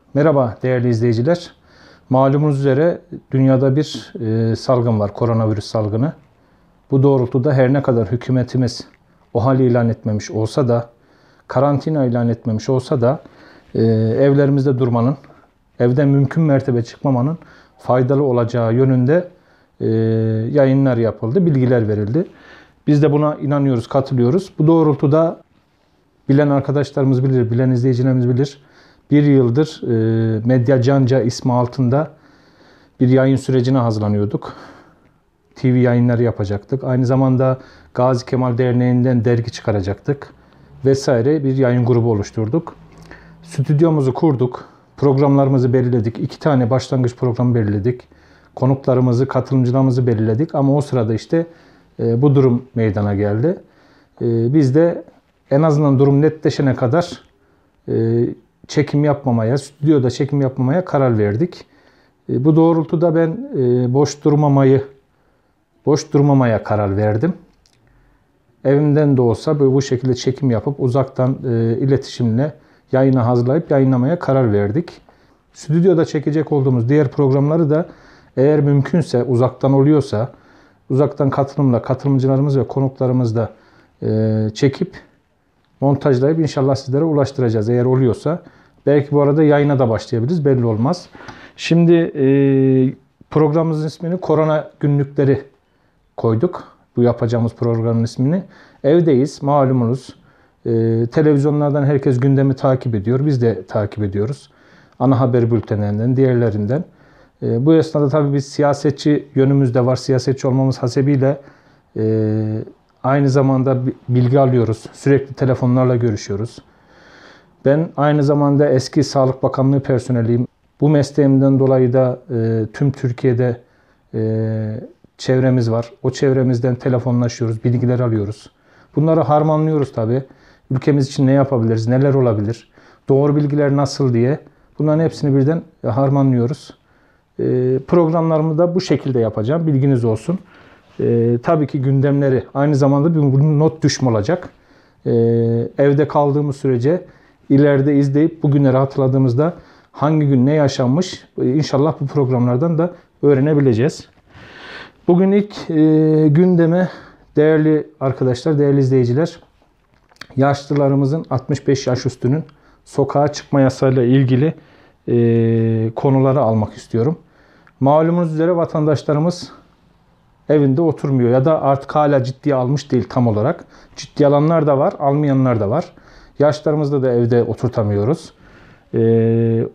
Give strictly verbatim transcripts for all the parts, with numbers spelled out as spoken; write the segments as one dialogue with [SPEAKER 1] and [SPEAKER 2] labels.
[SPEAKER 1] Merhaba değerli izleyiciler. Malumunuz üzere dünyada bir e, salgın var, koronavirüs salgını. Bu doğrultuda her ne kadar hükümetimiz o hal ilan etmemiş olsa da, karantina ilan etmemiş olsa da e, evlerimizde durmanın, evden mümkün mertebe çıkmamanın faydalı olacağı yönünde e, yayınlar yapıldı, bilgiler verildi. Biz de buna inanıyoruz, katılıyoruz. Bu doğrultuda bilen arkadaşlarımız bilir, bilen izleyicilerimiz bilir. Bir yıldır e, Medya Canca ismi altında bir yayın sürecine hazırlanıyorduk. T V yayınları yapacaktık. Aynı zamanda Gazi Kemal Derneği'nden dergi çıkaracaktık. Vesaire bir yayın grubu oluşturduk. Stüdyomuzu kurduk. Programlarımızı belirledik. İki tane başlangıç programı belirledik. Konuklarımızı, katılımcılarımızı belirledik. Ama o sırada işte e, bu durum meydana geldi. E, biz de en azından durum netleşene kadar e, çekim yapmamaya, stüdyoda çekim yapmamaya karar verdik. E, bu doğrultuda ben e, boş durmamayı, boş durmamaya karar verdim. Evimden de olsa böyle bu şekilde çekim yapıp uzaktan e, iletişimle yayına hazırlayıp yayınlamaya karar verdik. Stüdyoda çekecek olduğumuz diğer programları da eğer mümkünse, uzaktan oluyorsa, uzaktan katılımla katılımcılarımız ve konuklarımızla e, çekip montajlayıp inşallah sizlere ulaştıracağız eğer oluyorsa. Belki bu arada yayına da başlayabiliriz, belli olmaz. Şimdi e, programımızın ismini Korona Günlükleri koyduk. Bu yapacağımız programın ismini. Evdeyiz, malumunuz. E, televizyonlardan herkes gündemi takip ediyor. Biz de takip ediyoruz. Ana haber bültenlerinden, diğerlerinden. E, bu esnada tabii biz siyasetçi yönümüz de var. Siyasetçi olmamız hasebiyle e, aynı zamanda bilgi alıyoruz. Sürekli telefonlarla görüşüyoruz. Ben aynı zamanda eski Sağlık Bakanlığı personeliyim. Bu mesleğimden dolayı da e, tüm Türkiye'de e, çevremiz var. O çevremizden telefonlaşıyoruz, bilgiler alıyoruz. Bunları harmanlıyoruz tabii. Ülkemiz için ne yapabiliriz, neler olabilir, doğru bilgiler nasıl diye. Bunların hepsini birden harmanlıyoruz. E, programlarımı da bu şekilde yapacağım, bilginiz olsun. E, tabii ki gündemleri, aynı zamanda bir not düşme olacak. E, evde kaldığımız sürece ileride izleyip bugünleri hatırladığımızda hangi gün ne yaşanmış inşallah bu programlardan da öğrenebileceğiz. Bugün ilk e, gündeme değerli arkadaşlar, değerli izleyiciler, yaşlılarımızın altmış beş yaş üstünün sokağa çıkma yasayla ilgili e, konuları almak istiyorum. Malumunuz üzere vatandaşlarımız evinde oturmuyor ya da artık hala ciddiye almış değil tam olarak. Ciddiye alanlar da var, almayanlar da var. Yaşlarımızda da evde oturtamıyoruz. Ee,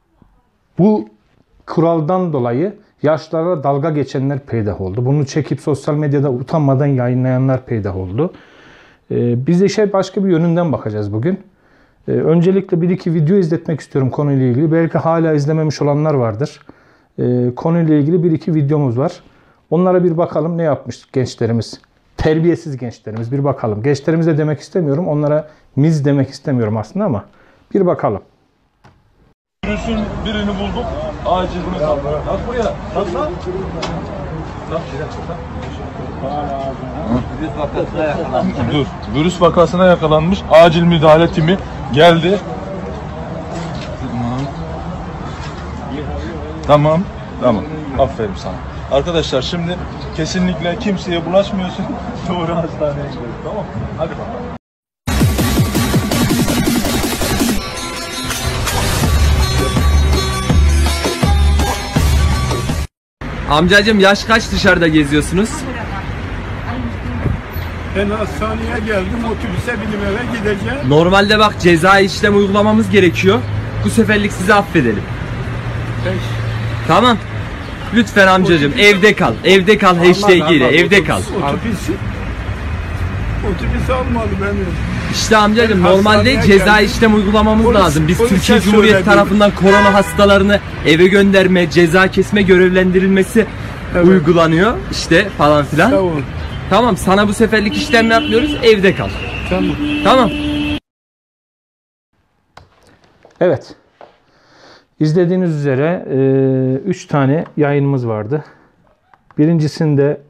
[SPEAKER 1] bu kuraldan dolayı yaşlara dalga geçenler peydah oldu. Bunu çekip sosyal medyada utanmadan yayınlayanlar peydah oldu. Ee, biz de şey başka bir yönünden bakacağız bugün. Ee, öncelikle bir iki video izletmek istiyorum konuyla ilgili. Belki hala izlememiş olanlar vardır. Ee, konuyla ilgili bir iki videomuz var. Onlara bir bakalım ne yapmış gençlerimiz. Terbiyesiz gençlerimiz bir bakalım. Gençlerimize demek istemiyorum. Onlara miz demek istemiyorum aslında ama bir bakalım.
[SPEAKER 2] Virüsün birini bulduk. Acilini kaldı. Bak buraya. Bak lan. Dur. Virüs vakasına yakalanmış. Acil müdahale timi geldi. Tamam. Tamam. Tamam. Aferin sana. Arkadaşlar şimdi kesinlikle kimseye bulaşmıyorsun. Doğru hastaneye gidiyoruz. Tamam mı? Hadi bakalım.
[SPEAKER 3] Amcacığım yaş kaç dışarıda geziyorsunuz?
[SPEAKER 4] Ben hastaneye geldim, otobüse binip eve gideceğim.
[SPEAKER 3] Normalde bak cezai işlem uygulamamız gerekiyor. Bu seferlik sizi affedelim.
[SPEAKER 4] Peki.
[SPEAKER 3] Tamam. Lütfen amcacığım
[SPEAKER 4] Otobüs,
[SPEAKER 3] evde kal. Evde kal hashtag ile evde kal.
[SPEAKER 4] Otobüs, otobüs almadı beni.
[SPEAKER 3] İşte amcacığım
[SPEAKER 4] Ben
[SPEAKER 3] normalde ceza
[SPEAKER 4] geldim.
[SPEAKER 3] işlem uygulamamız
[SPEAKER 4] Polis-
[SPEAKER 3] lazım. Biz
[SPEAKER 4] polise
[SPEAKER 3] Türkiye Cumhuriyeti
[SPEAKER 4] söyledim.
[SPEAKER 3] tarafından korona hastalarını eve gönderme, ceza kesme görevlendirilmesi
[SPEAKER 4] Evet.
[SPEAKER 3] uygulanıyor. İşte falan filan.
[SPEAKER 4] Tamam.
[SPEAKER 3] Tamam sana bu seferlik işlem yapmıyoruz. Evde kal.
[SPEAKER 4] Tamam.
[SPEAKER 3] Tamam.
[SPEAKER 1] Evet. İzlediğiniz üzere üç tane yayınımız vardı. Birincisinde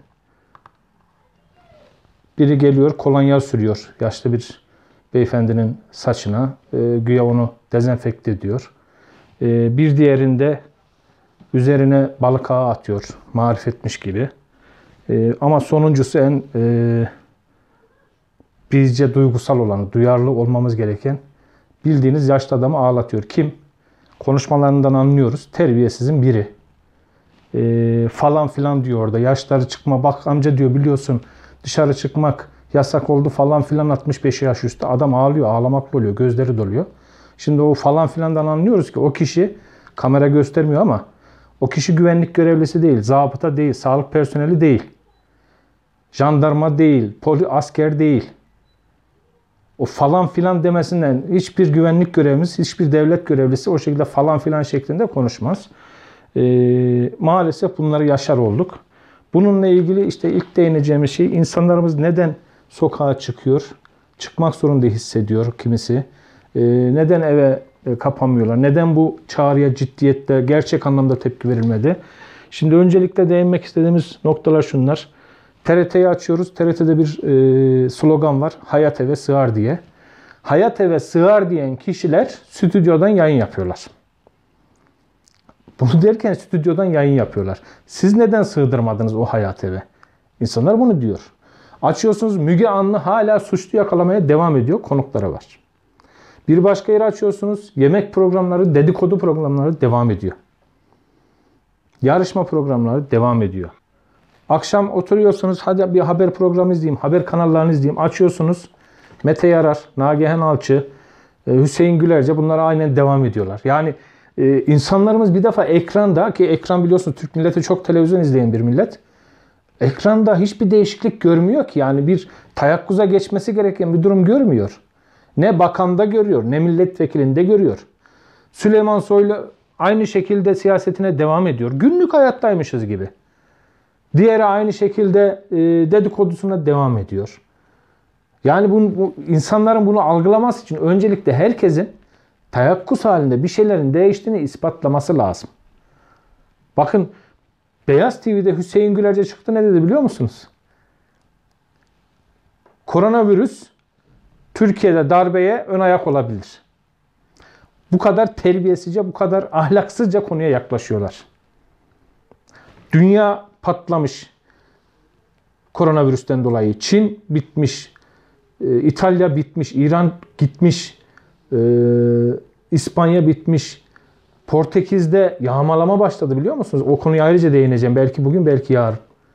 [SPEAKER 1] biri geliyor kolonya sürüyor. Yaşlı bir beyefendinin saçına. E, güya onu dezenfekte ediyor. E, bir diğerinde üzerine balık ağı atıyor, marifetmiş gibi. E, ama sonuncusu en e, bizce duygusal olan, duyarlı olmamız gereken, bildiğiniz yaşlı adamı ağlatıyor. Kim? Konuşmalarından anlıyoruz. Terbiyesizin biri. E, falan filan diyor orada. Yaşları çıkma. Bak amca diyor, biliyorsun dışarı çıkmak yasak oldu falan filan, altmış beş yaş üstü. Adam ağlıyor. Ağlamaklı oluyor. Gözleri doluyor. Şimdi o falan filandan anlıyoruz ki o kişi, kamera göstermiyor ama o kişi güvenlik görevlisi değil. Zabıta değil. Sağlık personeli değil. Jandarma değil. Poli, asker değil. O falan filan demesinden hiçbir güvenlik görevlisi, hiçbir devlet görevlisi o şekilde falan filan şeklinde konuşmaz. Ee, maalesef bunları yaşar olduk. Bununla ilgili işte ilk değineceğimiz şey, insanlarımız neden sokağa çıkıyor? Çıkmak zorunda hissediyor kimisi. Ee, neden eve kapanmıyorlar? Neden bu çağrıya ciddiyetle, gerçek anlamda tepki verilmedi? Şimdi öncelikle değinmek istediğimiz noktalar şunlar. T R T'yi açıyoruz. T R T'de bir e, slogan var. Hayat eve sığar diye. Hayat eve sığar diyen kişiler stüdyodan yayın yapıyorlar. Bunu derken stüdyodan yayın yapıyorlar. Siz neden sığdırmadınız o hayat eve? İnsanlar bunu diyor. Açıyorsunuz, Müge Anlı hala suçlu yakalamaya devam ediyor. Konukları var. Bir başka yeri açıyorsunuz. Yemek programları, dedikodu programları devam ediyor. Yarışma programları devam ediyor. Akşam oturuyorsunuz, hadi bir haber programı izleyeyim, haber kanallarını izleyeyim. Açıyorsunuz, Mete Yarar, Nagihan Alçı, Hüseyin Gülerce, bunlar aynen devam ediyorlar. Yani e, insanlarımız bir defa ekranda, ki ekran biliyorsunuz Türk milleti çok televizyon izleyen bir millet. Ekranda hiçbir değişiklik görmüyor ki. Yani bir tayakkuza geçmesi gereken bir durum görmüyor. Ne bakanda görüyor, ne milletvekilinde görüyor. Süleyman Soylu aynı şekilde siyasetine devam ediyor. Günlük hayattaymışız gibi. Diğeri aynı şekilde e, dedikodusuna devam ediyor. Yani bu, bu insanların bunu algılaması için öncelikle herkesin tayakkuz halinde bir şeylerin değiştiğini ispatlaması lazım. Bakın, Beyaz T V'de Hüseyin Gülerce çıktı, ne dedi biliyor musunuz? Koronavirüs Türkiye'de darbeye ön ayak olabilir. Bu kadar terbiyesizce, bu kadar ahlaksızca konuya yaklaşıyorlar. Dünya patlamış koronavirüsten dolayı. Çin bitmiş, İtalya bitmiş, İran gitmiş, İspanya bitmiş. Portekiz'de yağmalama başladı, biliyor musunuz? O konuya ayrıca değineceğim. Belki bugün, belki yarın.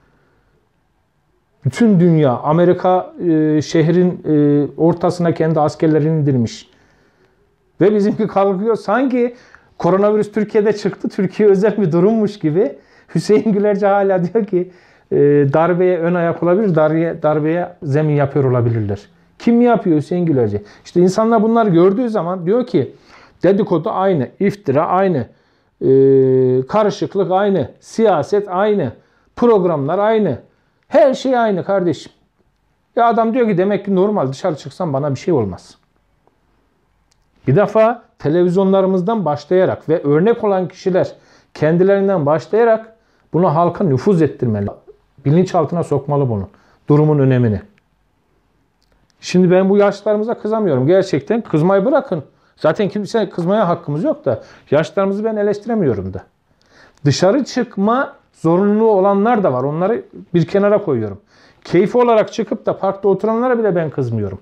[SPEAKER 1] Bütün dünya, Amerika e, şehrin e, ortasına kendi askerlerini indirmiş. Ve bizimki kalkıyor. Sanki koronavirüs Türkiye'de çıktı, Türkiye özel bir durummuş gibi. Hüseyin Gülerce hala diyor ki e, darbeye ön ayak olabilir, darbeye, darbeye zemin yapıyor olabilirler. Kim yapıyor? Hüseyin Gülerce. İşte insanlar bunları gördüğü zaman diyor ki dedikodu aynı, iftira aynı, e, karışıklık aynı, siyaset aynı, programlar aynı. Her şey aynı kardeşim. Ya adam diyor ki demek ki normal, dışarı çıksam bana bir şey olmaz. Bir defa televizyonlarımızdan başlayarak ve örnek olan kişiler kendilerinden başlayarak bunu halka nüfuz ettirmeli. Bilinçaltına sokmalı bunu. Durumun önemini. Şimdi ben bu yaşlılarımıza kızamıyorum. Gerçekten kızmayı bırakın. Zaten kimseye kızmaya hakkımız yok da yaşlılarımızı ben eleştiremiyorum da. Dışarı çıkma zorunluluğu olanlar da var. Onları bir kenara koyuyorum. Keyfi olarak çıkıp da parkta oturanlara bile ben kızmıyorum.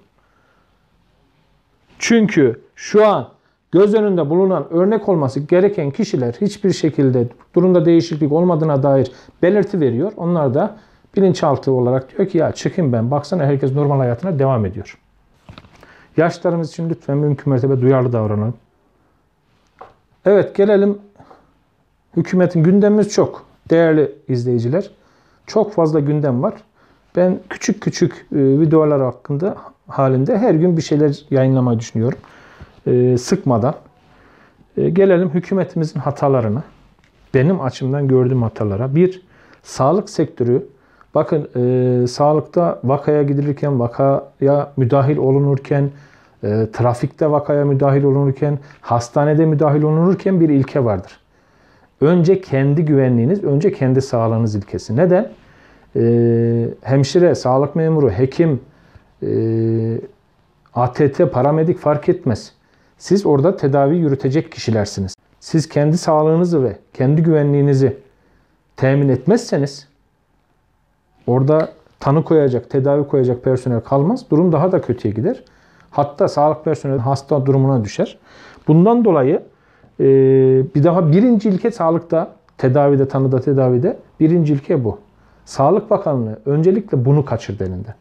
[SPEAKER 1] Çünkü şu an göz önünde bulunan, örnek olması gereken kişiler hiçbir şekilde durumda değişiklik olmadığına dair belirti veriyor. Onlar da bilinçaltı olarak diyor ki ya çıkayım ben, baksana herkes normal hayatına devam ediyor. Yaşlarımız için lütfen mümkün mertebe duyarlı davranalım. Evet, gelelim hükümetin. Gündemimiz çok değerli izleyiciler. Çok fazla gündem var. Ben küçük küçük videolar hakkında halinde her gün bir şeyler yayınlamayı düşünüyorum. Ee, sıkmadan. Ee, gelelim hükümetimizin hatalarına. Benim açımdan gördüğüm hatalara. Bir, sağlık sektörü. Bakın e, sağlıkta vakaya gidilirken, vakaya müdahil olunurken, e, trafikte vakaya müdahil olunurken, hastanede müdahil olunurken bir ilke vardır. Önce kendi güvenliğiniz, önce kendi sağlığınız ilkesi. Neden? E, hemşire, sağlık memuru, hekim, e, A T T, paramedik fark etmez. Siz orada tedavi yürütecek kişilersiniz. siz kendi sağlığınızı ve kendi güvenliğinizi temin etmezseniz orada tanı koyacak, tedavi koyacak personel kalmaz. Durum daha da kötüye gider. Hatta sağlık personeli hasta durumuna düşer. Bundan dolayı e, bir daha birinci ilke sağlıkta, tedavide, tanıda, tedavide birinci ilke bu. Sağlık Bakanlığı öncelikle bunu kaçırdı elinden.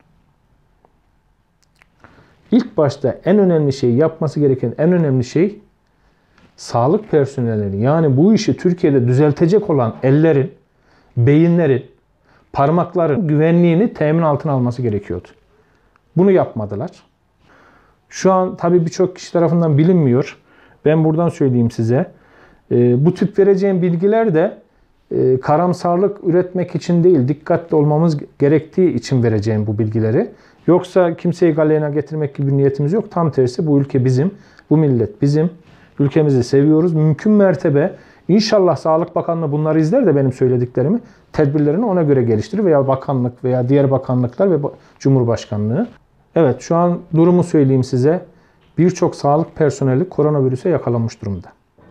[SPEAKER 1] İlk başta en önemli şey, yapması gereken en önemli şey sağlık personelleri, yani bu işi Türkiye'de düzeltecek olan ellerin, beyinlerin, parmakların güvenliğini temin altına alması gerekiyordu. Bunu yapmadılar. Şu an tabii birçok kişi tarafından bilinmiyor. Ben buradan söyleyeyim size. E, bu tip vereceğim bilgiler de e, karamsarlık üretmek için değil, dikkatli olmamız gerektiği için vereceğim bu bilgileri. Yoksa kimseyi galeyana getirmek gibi bir niyetimiz yok. Tam tersi, bu ülke bizim, bu millet bizim. Ülkemizi seviyoruz. Mümkün mertebe inşallah Sağlık Bakanlığı bunları izler de benim söylediklerimi, tedbirlerini ona göre geliştirir veya bakanlık veya diğer bakanlıklar ve Cumhurbaşkanlığı. Evet, şu an durumu söyleyeyim size. Birçok sağlık personeli koronavirüse yakalanmış durumda.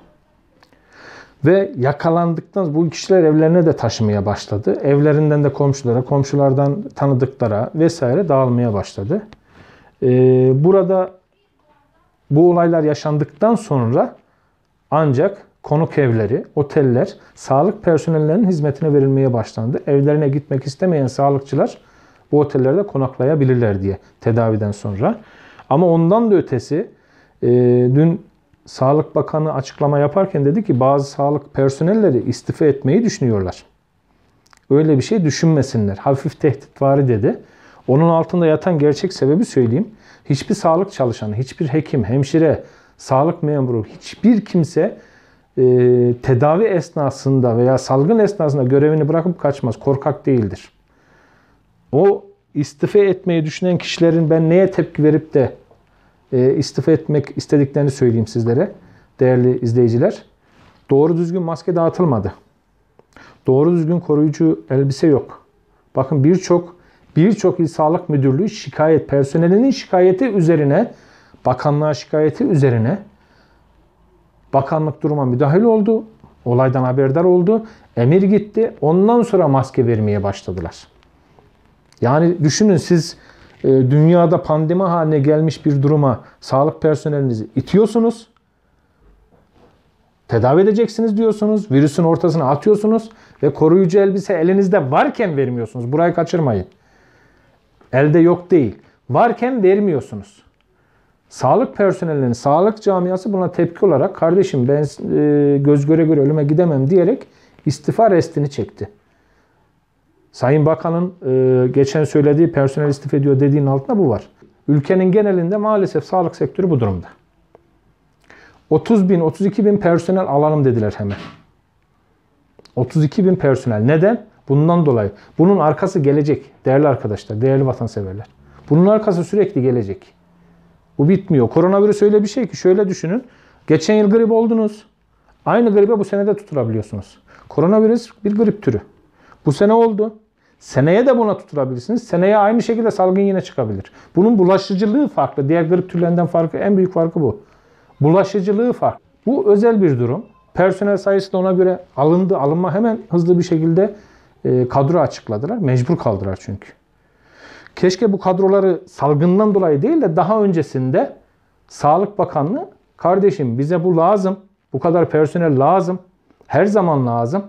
[SPEAKER 1] Ve yakalandıktan bu kişiler evlerine de taşımaya başladı. Evlerinden de komşulara, komşulardan tanıdıklara vesaire dağılmaya başladı. Ee, burada bu olaylar yaşandıktan sonra ancak konuk evleri, oteller, sağlık personellerinin hizmetine verilmeye başlandı. Evlerine gitmek istemeyen sağlıkçılar bu otellerde konaklayabilirler diye tedaviden sonra. Ama ondan da ötesi e, dün Sağlık Bakanı açıklama yaparken dedi ki bazı sağlık personelleri istifa etmeyi düşünüyorlar. Öyle bir şey düşünmesinler. Hafif tehditvari dedi. Onun altında yatan gerçek sebebi söyleyeyim. Hiçbir sağlık çalışanı, hiçbir hekim, hemşire, sağlık memuru, hiçbir kimse e, tedavi esnasında veya salgın esnasında görevini bırakıp kaçmaz. Korkak değildir. O istifa etmeyi düşünen kişilerin ben neye tepki verip de e, istifa etmek istediklerini söyleyeyim sizlere değerli izleyiciler. Doğru düzgün maske dağıtılmadı. Doğru düzgün koruyucu elbise yok. Bakın birçok birçok İl Sağlık Müdürlüğü şikayet, personelinin şikayeti üzerine, bakanlığa şikayeti üzerine bakanlık duruma müdahil oldu. Olaydan haberdar oldu. Emir gitti. Ondan sonra maske vermeye başladılar. Yani düşünün siz e, dünyada pandemi haline gelmiş bir duruma sağlık personelinizi itiyorsunuz. Tedavi edeceksiniz diyorsunuz. Virüsün ortasına atıyorsunuz. Ve koruyucu elbise elinizde varken vermiyorsunuz. Burayı kaçırmayın. Elde yok değil. Varken vermiyorsunuz. Sağlık personelinin, sağlık camiası buna tepki olarak kardeşim ben e, göz göre göre ölüme gidemem diyerek istifa restini çekti. Sayın Bakan'ın e, geçen söylediği personel istifa ediyor dediğinin altında bu var. Ülkenin genelinde maalesef sağlık sektörü bu durumda. otuz bin, otuz iki bin personel alalım dediler hemen. otuz iki bin personel. Neden? Bundan dolayı. Bunun arkası gelecek değerli arkadaşlar, değerli vatanseverler. Bunun arkası sürekli gelecek. Bu bitmiyor. Koronavirüs öyle bir şey ki şöyle düşünün. Geçen yıl grip oldunuz. Aynı gribe bu sene de tutulabiliyorsunuz. Koronavirüs bir grip türü. Bu sene oldu. Seneye de buna tutulabilirsiniz. Seneye aynı şekilde salgın yine çıkabilir. Bunun bulaşıcılığı farklı. Diğer grip türlerinden farkı, en büyük farkı bu. Bulaşıcılığı farklı. Bu özel bir durum. Personel sayısı da ona göre alındı. Alınma hemen hızlı bir şekilde e, kadro açıkladılar. Mecbur kaldılar çünkü. Keşke bu kadroları salgından dolayı değil de daha öncesinde Sağlık Bakanlığı kardeşim bize bu lazım. Bu kadar personel lazım. Her zaman lazım.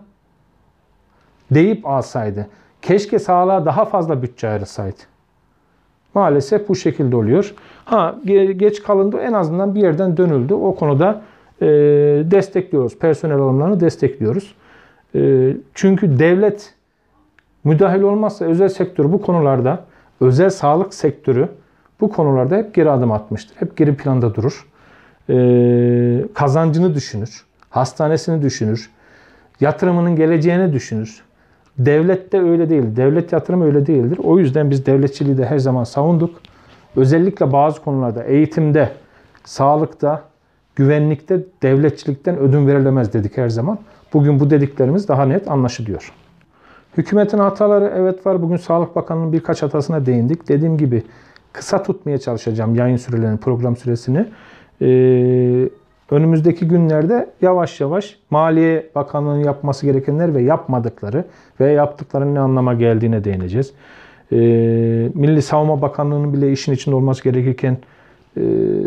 [SPEAKER 1] Deyip alsaydı. Keşke sağlığa daha fazla bütçe ayrılsaydı. Maalesef bu şekilde oluyor. Ha geç kalındı, en azından bir yerden dönüldü. O konuda e, destekliyoruz. Personel alımlarını destekliyoruz. E, çünkü devlet müdahil olmazsa özel sektör bu konularda, özel sağlık sektörü bu konularda hep geri adım atmıştır. Hep geri planda durur. E, kazancını düşünür. Hastanesini düşünür. Yatırımının geleceğini düşünür. Devlet de öyle değil. Devlet yatırımı öyle değildir. O yüzden biz devletçiliği de her zaman savunduk. Özellikle bazı konularda eğitimde, sağlıkta, güvenlikte devletçilikten ödün verilemez dedik her zaman. Bugün bu dediklerimiz daha net anlaşılıyor. Hükümetin hataları evet var. Bugün Sağlık Bakanlığı'nın birkaç hatasına değindik. Dediğim gibi kısa tutmaya çalışacağım yayın sürelerini, program süresini. Ee, Önümüzdeki günlerde yavaş yavaş Maliye Bakanlığı'nın yapması gerekenler ve yapmadıkları ve yaptıklarının ne anlama geldiğine değineceğiz. Ee, Milli Savunma Bakanlığı'nın bile işin içinde olması gerekirken e,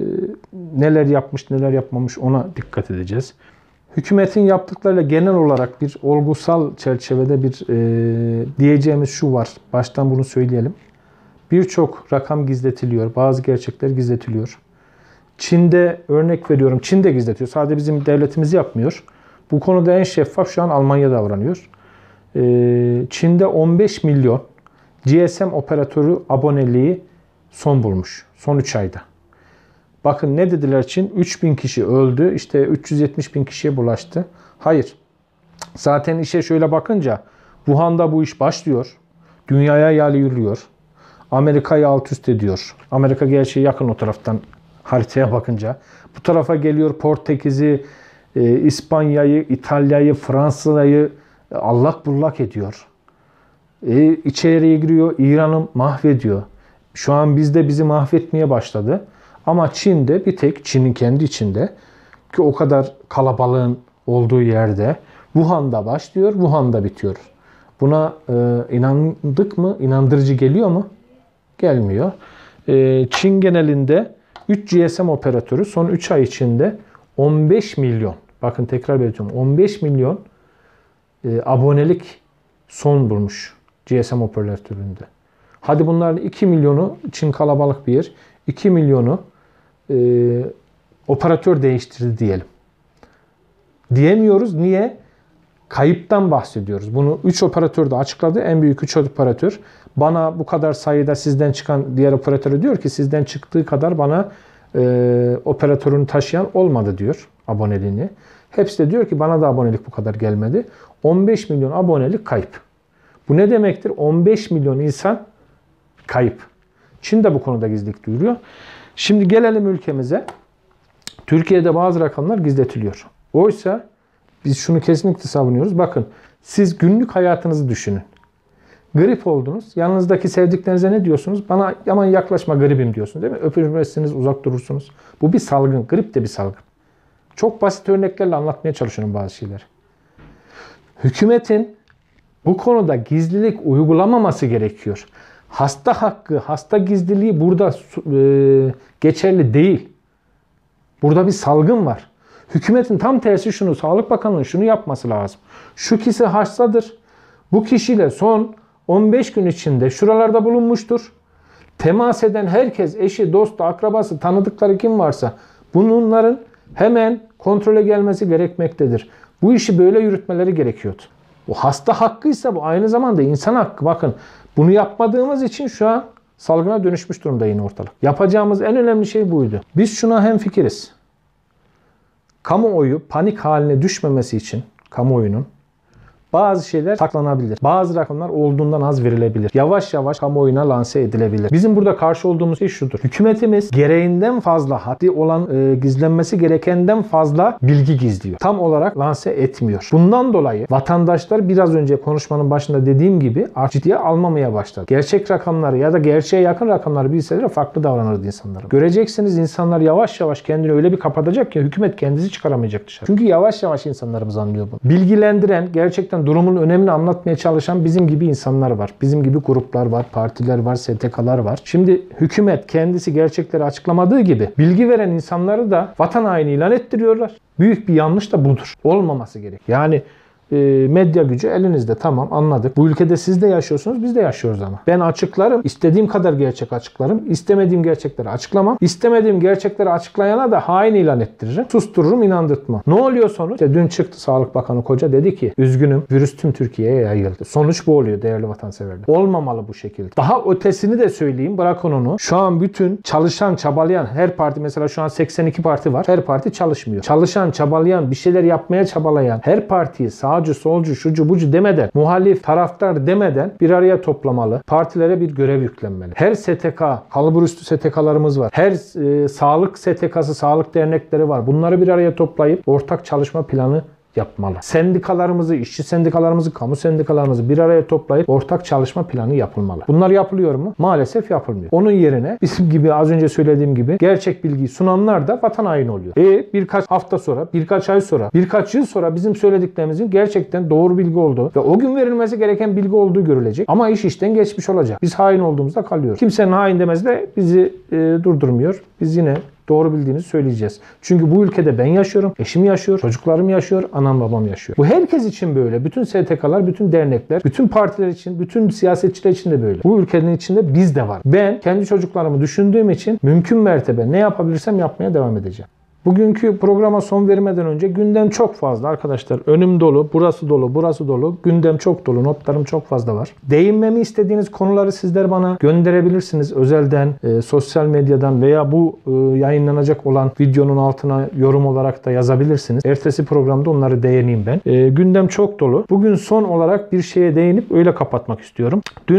[SPEAKER 1] neler yapmış neler yapmamış ona dikkat edeceğiz. Hükümetin yaptıklarıyla genel olarak bir olgusal çerçevede bir e, diyeceğimiz şu var. Baştan bunu söyleyelim. Birçok rakam gizletiliyor. Bazı gerçekler gizletiliyor. Çin'de örnek veriyorum. Çin de gizletiyor. Sadece bizim devletimiz yapmıyor. Bu konuda en şeffaf şu an Almanya davranıyor. Ee, Çin'de on beş milyon G S M operatörü aboneliği son bulmuş. Son üç ayda. Bakın ne dediler Çin? üç bin kişi öldü. İşte üç yüz yetmiş bin kişiye bulaştı. Hayır. Zaten işe şöyle bakınca Wuhan'da bu iş başlıyor. Dünyaya yayılıyor. Amerika'yı alt üst ediyor. Amerika gerçi yakın o taraftan haritaya bakınca. Bu tarafa geliyor Portekiz'i, e, İspanya'yı, İtalya'yı, Fransa'yı allak bullak ediyor. E, içeriye giriyor, İran'ı mahvediyor. Şu an bizde bizi mahvetmeye başladı. Ama Çin'de bir tek Çin'in kendi içinde ki o kadar kalabalığın olduğu yerde Wuhan'da başlıyor, Wuhan'da bitiyor. Buna e, inandık mı? İnandırıcı geliyor mu? Gelmiyor. E, Çin genelinde üç G S M operatörü son üç ay içinde on beş milyon, bakın tekrar belirtiyorum, on beş milyon e, abonelik son bulmuş G S M operatöründe. Hadi bunların iki milyonu, Çin kalabalık bir yer, iki milyonu e, operatör değiştirdi diyelim. Diyemiyoruz. Niye? Kayıptan bahsediyoruz. Bunu üç operatör de açıkladı. En büyük üç operatör. Bana bu kadar sayıda sizden çıkan diğer operatörü diyor ki sizden çıktığı kadar bana e, operatörünü taşıyan olmadı diyor aboneliğini. Hepsi de diyor ki bana da abonelik bu kadar gelmedi. on beş milyon abonelik kayıp. Bu ne demektir? on beş milyon insan kayıp. Çin de bu konuda gizlilik duyuruyor. Şimdi gelelim ülkemize. Türkiye'de bazı rakamlar gizletiliyor. Oysa biz şunu kesinlikle savunuyoruz. Bakın siz günlük hayatınızı düşünün. Grip oldunuz. Yanınızdaki sevdiklerinize ne diyorsunuz? Bana aman yaklaşma gripim diyorsunuz değil mi? Öpüşmezsiniz, uzak durursunuz. Bu bir salgın. Grip de bir salgın. Çok basit örneklerle anlatmaya çalışıyorum bazı şeyleri. Hükümetin bu konuda gizlilik uygulamaması gerekiyor. Hasta hakkı, hasta gizliliği burada e, geçerli değil. Burada bir salgın var. Hükümetin tam tersi şunu, Sağlık Bakanlığı'nın şunu yapması lazım. Şu kişi hastadır. Bu kişiyle son on beş gün içinde şuralarda bulunmuştur. Temas eden herkes, eşi, dostu, akrabası, tanıdıkları kim varsa bunların hemen kontrole gelmesi gerekmektedir. Bu işi böyle yürütmeleri gerekiyordu. Bu hasta hakkıysa bu aynı zamanda insan hakkı. Bakın bunu yapmadığımız için şu an salgına dönüşmüş durumda yine ortalık. Yapacağımız en önemli şey buydu. Biz şuna hemfikiriz. Kamuoyu panik haline düşmemesi için kamuoyunun bazı şeyler saklanabilir. Bazı rakamlar olduğundan az verilebilir. Yavaş yavaş kamuoyuna lanse edilebilir. Bizim burada karşı olduğumuz şey şudur. Hükümetimiz gereğinden fazla, haddi olan e, gizlenmesi gerekenden fazla bilgi gizliyor. Tam olarak lanse etmiyor. Bundan dolayı vatandaşlar biraz önce konuşmanın başında dediğim gibi ciddiye almamaya başladı. Gerçek rakamları ya da gerçeğe yakın rakamları bilseler farklı davranırdı insanlar. Göreceksiniz insanlar yavaş yavaş kendini öyle bir kapatacak ki hükümet kendisi çıkaramayacak dışarı. Çünkü yavaş yavaş insanlarımız anlıyor bunu. Bilgilendiren, gerçekten durumun önemini anlatmaya çalışan bizim gibi insanlar var. Bizim gibi gruplar var, partiler var, S T K'lar var. Şimdi hükümet kendisi gerçekleri açıklamadığı gibi bilgi veren insanları da vatan haini ilan ettiriyorlar. Büyük bir yanlış da budur. Olmaması gerek. Yani e, medya gücü elinizde, tamam, anladık. Bu ülkede siz de yaşıyorsunuz, biz de yaşıyoruz ama. Ben açıklarım, istediğim kadar gerçek açıklarım. İstemediğim gerçekleri açıklamam. İstemediğim gerçekleri açıklayana da hain ilan ettiririm. Sustururum, inandırtmam. Ne oluyor sonuç? İşte dün çıktı Sağlık Bakanı Koca, dedi ki üzgünüm, virüs tüm Türkiye'ye yayıldı. Sonuç bu oluyor değerli vatanseverler. Olmamalı bu şekilde. Daha ötesini de söyleyeyim, bırakın onu. Şu an bütün çalışan, çabalayan her parti, mesela şu an seksen iki parti var. Her parti çalışmıyor. Çalışan, çabalayan, bir şeyler yapmaya çabalayan her partiyi sağcı, solcu, şucu, bucu demeden, muhalif, taraftar demeden bir araya toplamalı. Partilere bir görev yüklenmeli. Her S T K, kalburüstü S T K'larımız var. Her e, sağlık S T K'sı, sağlık dernekleri var. Bunları bir araya toplayıp ortak çalışma planı yapmalı. Sendikalarımızı, işçi sendikalarımızı, kamu sendikalarımızı bir araya toplayıp ortak çalışma planı yapılmalı. Bunlar yapılıyor mu? Maalesef yapılmıyor. Onun yerine bizim gibi az önce söylediğim gibi gerçek bilgiyi sunanlar da vatan haini oluyor. E birkaç hafta sonra, birkaç ay sonra, birkaç yıl sonra bizim söylediklerimizin gerçekten doğru bilgi olduğu ve o gün verilmesi gereken bilgi olduğu görülecek. Ama iş işten geçmiş olacak. Biz hain olduğumuzda kalıyoruz. Kimsenin hain demesi de bizi e, durdurmuyor. Biz yine doğru bildiğinizi söyleyeceğiz. Çünkü bu ülkede ben yaşıyorum, eşim yaşıyor, çocuklarım yaşıyor, anam babam yaşıyor. Bu herkes için böyle. Bütün S T K'lar, bütün dernekler, bütün partiler için, bütün siyasetçiler için de böyle. Bu ülkenin içinde biz de var. Ben kendi çocuklarımı düşündüğüm için mümkün mertebe ne yapabilirsem yapmaya devam edeceğim. Bugünkü programa son vermeden önce gündem çok fazla arkadaşlar. Önüm dolu, burası dolu, burası dolu. Gündem çok dolu, notlarım çok fazla var. Değinmemi istediğiniz konuları sizler bana gönderebilirsiniz. Özelden, e, sosyal medyadan veya bu e, yayınlanacak olan videonun altına yorum olarak da yazabilirsiniz. Ertesi programda onları değineyim ben. E, gündem çok dolu. Bugün son olarak bir şeye değinip öyle kapatmak istiyorum. Dün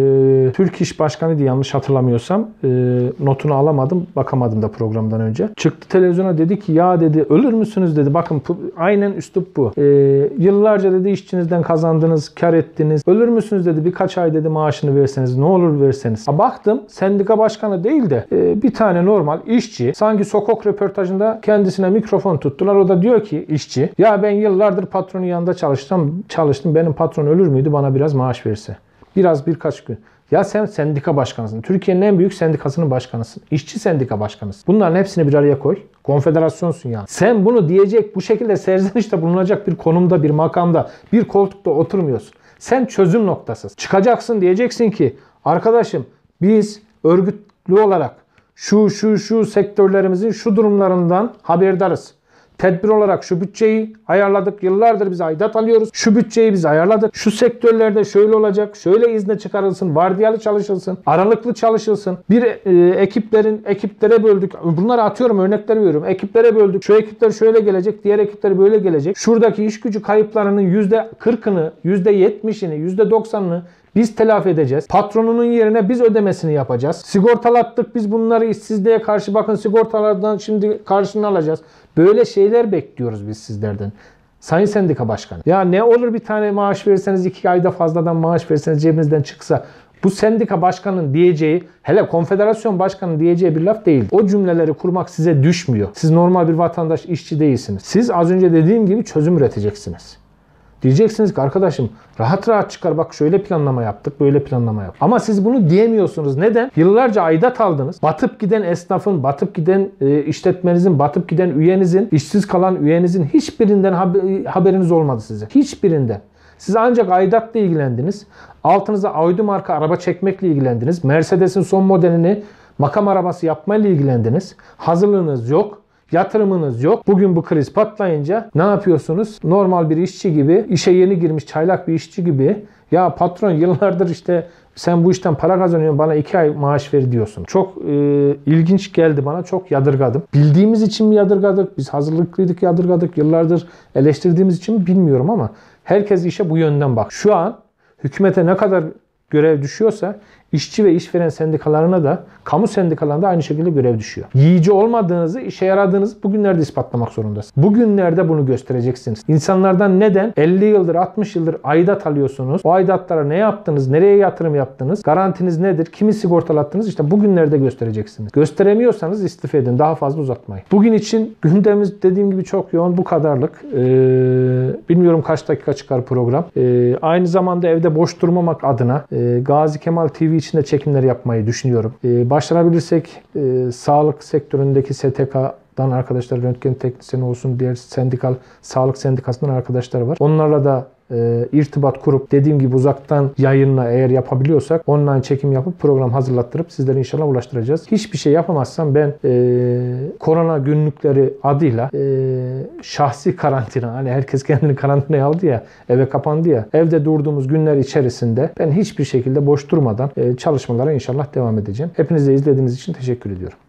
[SPEAKER 1] e, Türk İş Başkanı diye yanlış hatırlamıyorsam e, notunu alamadım, bakamadım da programdan önce. Çıktı televizyona dedi ki ya dedi ölür müsünüz dedi. Bakın aynen üslup bu. Ee, yıllarca dedi işçinizden kazandınız, kar ettiniz. Ölür müsünüz dedi birkaç ay dedi maaşını verseniz ne olur verseniz. Ha, baktım sendika başkanı değil de e, bir tane normal işçi sanki sokak röportajında kendisine mikrofon tuttular. O da diyor ki işçi ya ben yıllardır patronun yanında çalıştım. Çalıştım. Benim patron ölür müydü bana biraz maaş verse. Biraz birkaç gün. Ya sen sendika başkanısın. Türkiye'nin en büyük sendikasının başkanısın. İşçi sendika başkanısın. Bunların hepsini bir araya koy. Konfederasyonsun yani. Sen bunu diyecek, bu şekilde serzenişte bulunacak bir konumda, bir makamda, bir koltukta oturmuyorsun. Sen çözüm noktasız. Çıkacaksın diyeceksin ki arkadaşım biz örgütlü olarak şu şu şu sektörlerimizin şu durumlarından haberdarız. Tedbir olarak şu bütçeyi ayarladık. Yıllardır biz aidat alıyoruz. Şu bütçeyi biz ayarladık. Şu sektörlerde şöyle olacak. Şöyle izne çıkarılsın. Vardiyalı çalışılsın. Aralıklı çalışılsın. Bir e, ekiplerin ekiplere böldük. Bunları atıyorum örnekler veriyorum. Ekiplere böldük. Şu ekipler şöyle gelecek. Diğer ekipler böyle gelecek. Şuradaki iş gücü kayıplarının yüzde kırkını, yüzde yetmişini, yüzde doksanını biz telafi edeceğiz. Patronunun yerine biz ödemesini yapacağız. Sigortalattık biz bunları işsizliğe karşı. Bakın sigortalardan şimdi karşını alacağız. Böyle şeyler bekliyoruz biz sizlerden. Sayın Sendika Başkanı. Ya ne olur bir tane maaş verirseniz iki ayda fazladan maaş verirseniz cebinizden çıksa. Bu sendika başkanının diyeceği, hele konfederasyon başkanının diyeceği bir laf değil. O cümleleri kurmak size düşmüyor. Siz normal bir vatandaş, işçi değilsiniz. Siz az önce dediğim gibi çözüm üreteceksiniz. Diyeceksiniz ki arkadaşım rahat rahat çıkar bak şöyle planlama yaptık, böyle planlama yaptık. Ama siz bunu diyemiyorsunuz. Neden? Yıllarca aidat aldınız. Batıp giden esnafın, batıp giden e, işletmenizin, batıp giden üyenizin, işsiz kalan üyenizin hiçbirinden haberiniz olmadı size. Hiçbirinden. Siz ancak aidatla ilgilendiniz. Altınıza Audi marka araba çekmekle ilgilendiniz. Mercedes'in son modelini makam arabası yapmayla ilgilendiniz. Hazırlığınız yok. Yatırımınız yok. Bugün bu kriz patlayınca ne yapıyorsunuz? Normal bir işçi gibi, işe yeni girmiş çaylak bir işçi gibi ya patron yıllardır işte sen bu işten para kazanıyorsun bana iki ay maaş ver diyorsun. Çok e, ilginç geldi bana. Çok yadırgadım. Bildiğimiz için mi yadırgadık? Biz hazırlıklıydık yadırgadık. Yıllardır eleştirdiğimiz için mi bilmiyorum ama herkes işe bu yönden bak. Şu an hükümete ne kadar görev düşüyorsa işçi ve işveren sendikalarına da kamu sendikalarına da aynı şekilde görev düşüyor. Yiyici olmadığınızı, işe yaradığınızı bugünlerde ispatlamak zorundasınız. Bugünlerde bunu göstereceksiniz. İnsanlardan neden elli yıldır, altmış yıldır aidat alıyorsunuz? O aidatlara ne yaptınız? Nereye yatırım yaptınız? Garantiniz nedir? Kimi sigortalattınız? İşte bugünlerde göstereceksiniz. Gösteremiyorsanız istifa edin. Daha fazla uzatmayın. Bugün için gündemimiz dediğim gibi çok yoğun. Bu kadarlık. Ee, bilmiyorum kaç dakika çıkar program. Ee, aynı zamanda evde boş durmamak adına e, Gazi Kemal T V içinde çekimler yapmayı düşünüyorum. Ee, başarabilirsek e, sağlık sektöründeki S T K'dan arkadaşlar, röntgen teknisyeni olsun, diğer sendikal sağlık sendikasından arkadaşlar var. Onlarla da e, irtibat kurup dediğim gibi uzaktan yayınla eğer yapabiliyorsak online çekim yapıp program hazırlattırıp sizlere inşallah ulaştıracağız. Hiçbir şey yapamazsam ben e, korona günlükleri adıyla e, şahsi karantina, hani herkes kendini karantinaya aldı ya, eve kapandı ya, evde durduğumuz günler içerisinde ben hiçbir şekilde boş durmadan e, çalışmalara inşallah devam edeceğim. Hepinize izlediğiniz için teşekkür ediyorum.